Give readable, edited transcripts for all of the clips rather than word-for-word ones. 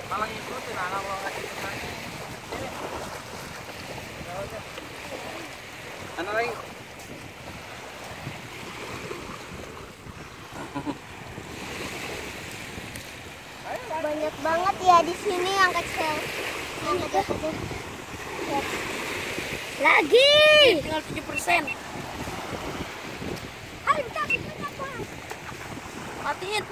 malah ngikutin anak kalau nggak dikenal. Anak lagi. Banyak banget ya di sini yang kecil. Yang kecil. Lagi. Tinggal 7%. Ayo kita apa? Matiin.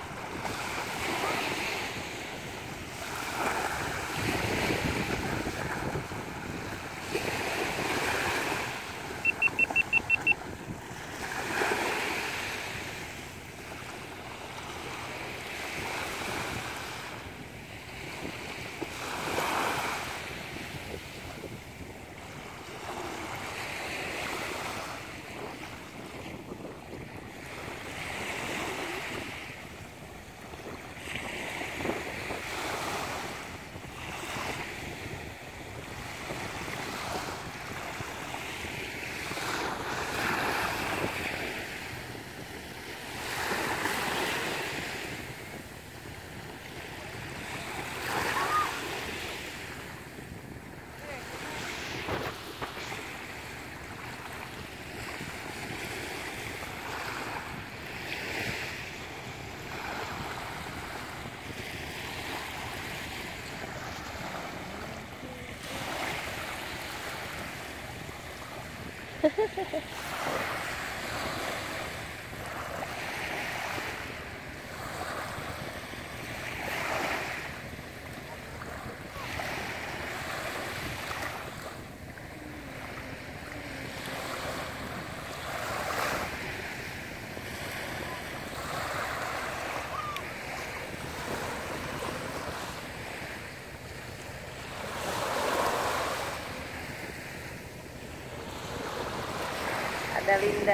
Ada Linda.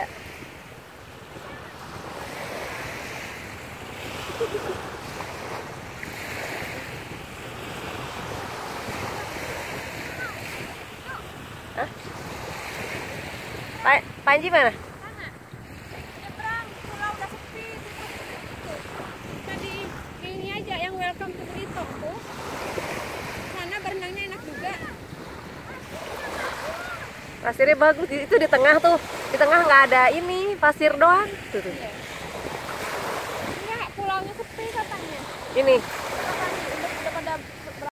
Hah? Panji mana? Nyebrang, pulau udah sepi. Tadi ini aja yang welcome to Belitung tuh. Sana berenangnya enak juga. Pasirnya bagus, itu di tengah tuh. Di tengah nggak ada ini, pasir doang. Tuh. Enggak, pulaunya sepi katanya. Ini.